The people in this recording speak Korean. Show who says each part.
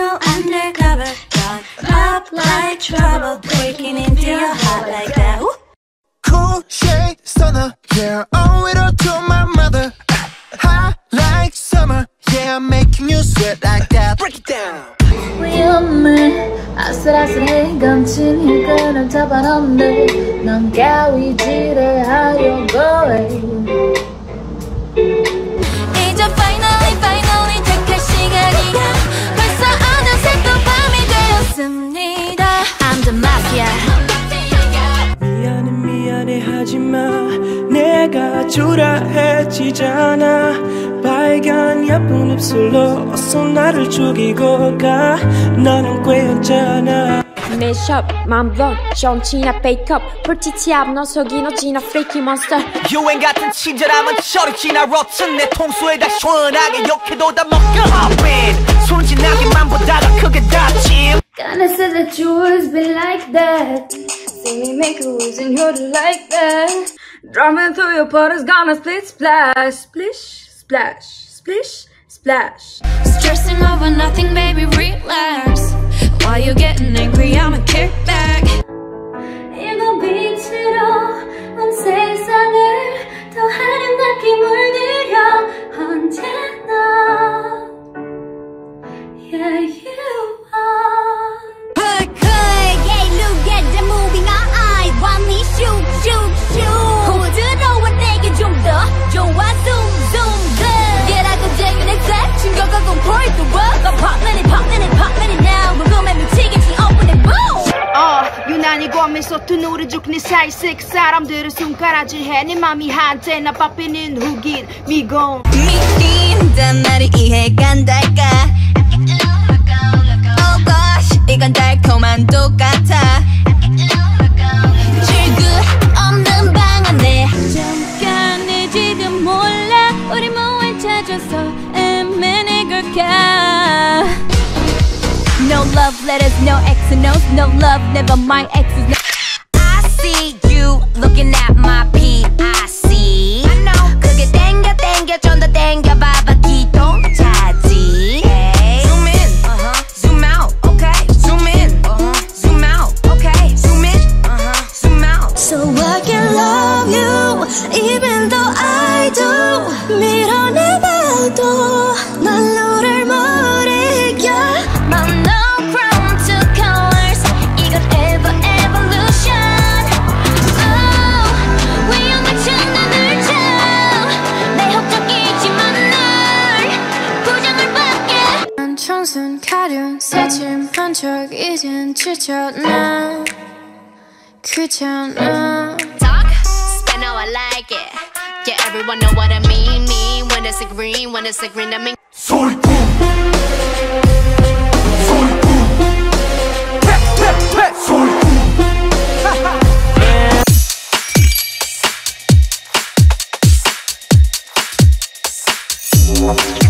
Speaker 1: go undercover. Gone up like trouble, breaking into your heart like that. Ooh.
Speaker 2: Cool shade stunner, yeah, owe it all to my mother. Hot like summer, yeah, I'm making you sweat like that. Break it down.
Speaker 3: 위험해 아슬아슬해 감춘 힐끈을 잡아놓네 넌 가위질을 하려고 해
Speaker 1: 이제 finally 택할 시간이야 벌써 어느새 또 밤이 되었습니다. I'm the mafia.
Speaker 4: 미안해 하지마 내가 초라해지잖아 빨간 예쁜 입술로 어서 나를 죽이고 가 너는 꿰었잖아
Speaker 5: Mashup, mind blown, 정치나 fake up 불티티압 너 속이 너 지나 freaky monster
Speaker 6: 유행 같은 친절함은 저리 지나 rotten 내 통수에 다 시원하게 욕해도 다 먹여 Hop in 순진하게만 보다가 크게 다짐
Speaker 3: Kinda said that you always been like that See me make a wish and you're like that Drumming through your potter's gonna split splash Splish, splash, splish, splash
Speaker 1: Stressing over nothing, baby, relax. Why you getting angry? I'ma kick back.
Speaker 3: 이거 빛으로 온 세상을 더 아름답게 물들여 언제나 Yeah, you are
Speaker 1: Good, yeah, look at the moving eyes. Want me shoot, shoot, shoot. 부드러워 내게 좀 더 좋아, zoom, zoom, zoom. 얘라고 내 색 충격하고 point the world. I'm poppin' it now. 궁금해 미치겠지, open it, boom.
Speaker 7: 유난히 고민서 두 노래죽 네 사이색 사람들을 손가락질해 네 맘이 한때나 바삐는 훅인 미공
Speaker 1: 미인단 말이 이해가 안 될까 Oh gosh 이건 달콤한 똑같아 질그 없는 방 안에 잠깐이 지금 몰라 우리 뭐에 찾아서 애매해 걸까 No love letters, no X and O's, no love, never mind X's. No. I see you looking at my PIC. I know. 그게 땡겨 좀 더 땡겨 봐봐 기동 차지. Hey. Zoom in, zoom out, okay. Zoom in, zoom out, okay. Zoom in, zoom out. So I can love you, even though I do. 밀어내봐도 난 너를 못 이겨.
Speaker 3: 청순 가련 새침한 척 이젠 지쳤나 귀찮아
Speaker 1: Talk, spend how I like it. Yeah, everyone know what I mean. Me when it's a green, I mean.
Speaker 2: 솔품 솔품